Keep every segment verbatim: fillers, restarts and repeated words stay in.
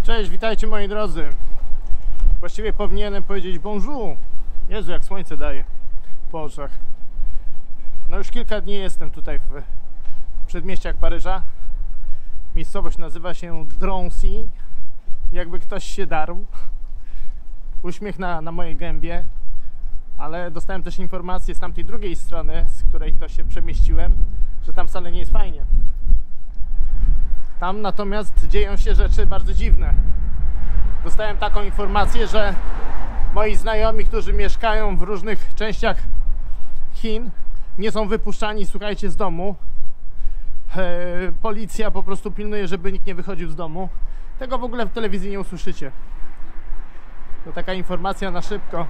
Cześć, witajcie moi drodzy. Właściwie powinienem powiedzieć bonjour. Jezu, jak słońce daje po oczach. No już kilka dni jestem tutaj w przedmieściach Paryża. Miejscowość nazywa się Drancy. Jakby ktoś się darł. Uśmiech na, na mojej gębie. Ale dostałem też informację z tamtej drugiej strony, z której to się przemieściłem, że tam wcale nie jest fajnie. Tam natomiast dzieją się rzeczy bardzo dziwne. Dostałem taką informację, że moi znajomi, którzy mieszkają w różnych częściach Chin, nie są wypuszczani, słuchajcie, z domu. E, policja po prostu pilnuje, żeby nikt nie wychodził z domu. Tego w ogóle w telewizji nie usłyszycie. To taka informacja na szybko.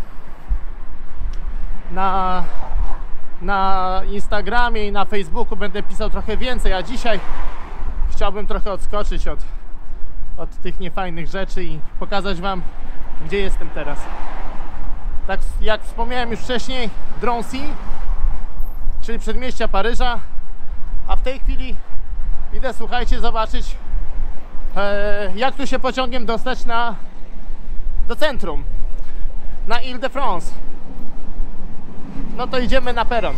Na, na Instagramie i na Facebooku będę pisał trochę więcej, a dzisiaj chciałbym trochę odskoczyć od, od tych niefajnych rzeczy i pokazać wam, gdzie jestem teraz. Tak jak wspomniałem już wcześniej, Drancy, czyli przedmieścia Paryża, a w tej chwili idę, słuchajcie, zobaczyć, e, jak tu się pociągiem dostać na, do centrum, na Ile-de-France. No to idziemy na peron.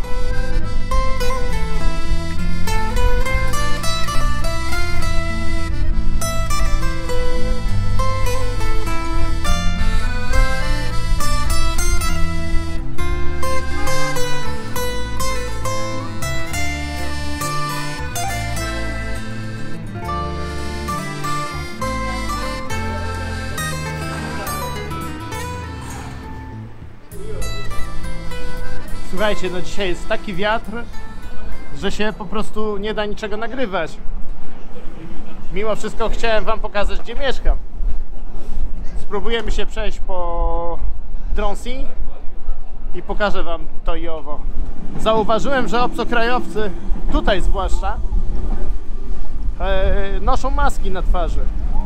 Słuchajcie, no dzisiaj jest taki wiatr, że się po prostu nie da niczego nagrywać. Mimo wszystko chciałem wam pokazać, gdzie mieszkam. Spróbujemy się przejść po Drancy i pokażę wam to i owo. Zauważyłem, że obcokrajowcy, tutaj zwłaszcza, e, noszą maski na twarzy.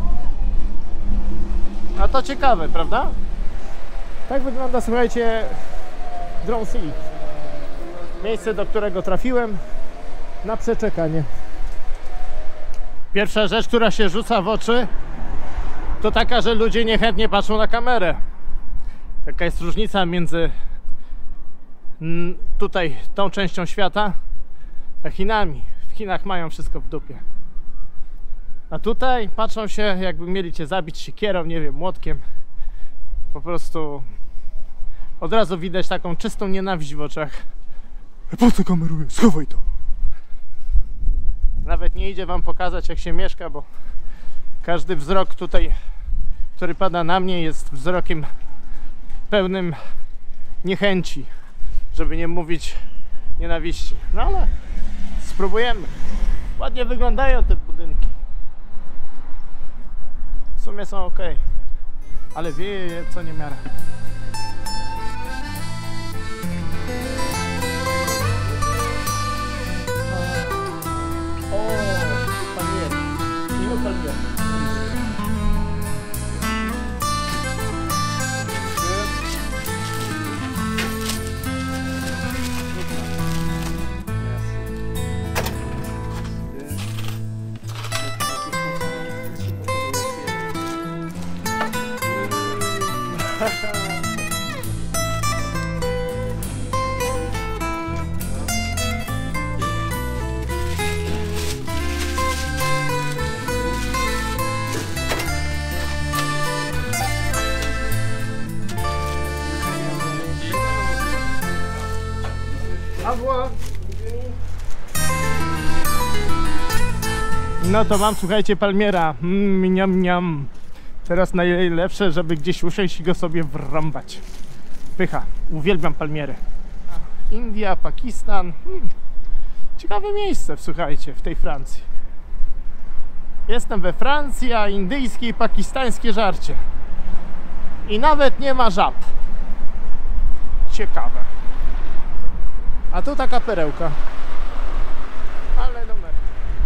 A to ciekawe, prawda? Tak wygląda, słuchajcie, Drancy. Miejsce, do którego trafiłem na przeczekanie. Pierwsza rzecz, która się rzuca w oczy, to taka, że ludzie niechętnie patrzą na kamerę. Taka jest różnica między tutaj tą częścią świata a Chinami. W Chinach mają wszystko w dupie. A tutaj patrzą się, jakby mieli cię zabić siekierą, nie wiem, młotkiem. Po prostu od razu widać taką czystą nienawiść w oczach. Po co kameruję? Schowaj to! Nawet nie idzie wam pokazać, jak się mieszka, bo każdy wzrok tutaj, który pada na mnie, jest wzrokiem pełnym niechęci, żeby nie mówić nienawiści. No ale spróbujemy. Ładnie wyglądają te budynki. W sumie są ok, ale wieje co niemiara. No to mam, słuchajcie, palmiera. Mm, niam, niam. Teraz najlepsze, żeby gdzieś usiąść i go sobie wrąbać. Pycha. Uwielbiam palmiery. India, Pakistan. Hmm. Ciekawe miejsce, słuchajcie, w tej Francji. Jestem we Francji, a indyjskie i pakistańskie żarcie. I nawet nie ma żab. Ciekawe. A tu taka perełka. Ale numer.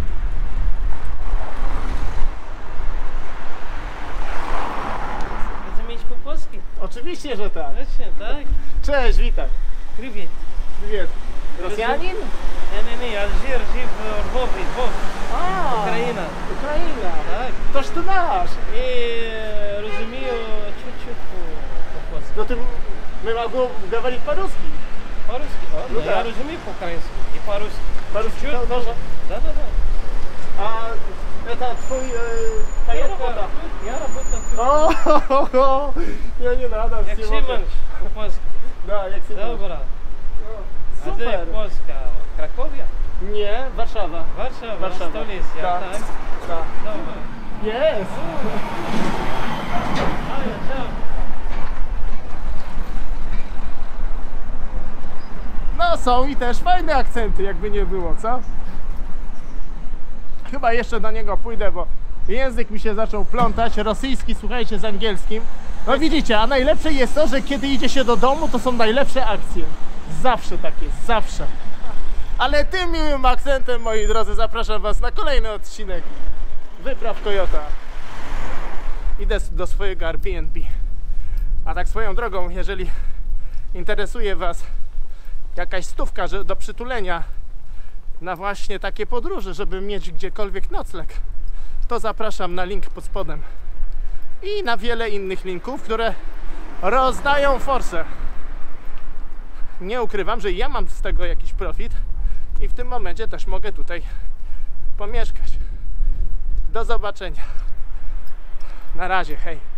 Rozumiesz po polsku? Oczywiście, że tak. Właśnie, tak. Cześć, witaj. Привет. Привет. Rosjanin? Nie, nie, nie, Alżir, żył w Lwowie, Lwów. A, Ukraina. Ukraina. Tak. toż ty nasz. И разумею чуть-чуть по- по-польски. No ty, my mogą говорить по-русски. По-русски? А, Ну да, да. я разумею по-украински и по-русски. По-русски Чуть-чуть. тоже? Да, да, да. A это твой, э, твоя Я работа? работаю, я работаю тут. O, ja nie nadam Як nie mogę. Симон по-польски. Da, jak Simon. Dobra. А Super. де Польська? Краков'я? Nie, Warszawa. Warszawa, Warszawa. столиця, Tak. так? Tak. Dobra. Jest. А, я там. No są i też fajne akcenty, jakby nie było, co? Chyba jeszcze do niego pójdę, bo język mi się zaczął plątać. Rosyjski, słuchajcie, z angielskim. No widzicie, a najlepsze jest to, że kiedy idzie się do domu, to są najlepsze akcje. Zawsze tak jest, zawsze. Ale tym miłym akcentem, moi drodzy, zapraszam was na kolejny odcinek Wypraw Toyota. Idę do swojego Airbnb. A tak swoją drogą, jeżeli interesuje was jakaś stówka że do przytulenia na właśnie takie podróże, żeby mieć gdziekolwiek nocleg, to zapraszam na link pod spodem i na wiele innych linków, które rozdają forsę. Nie ukrywam, że ja mam z tego jakiś profit i w tym momencie też mogę tutaj pomieszkać. Do zobaczenia. Na razie, hej.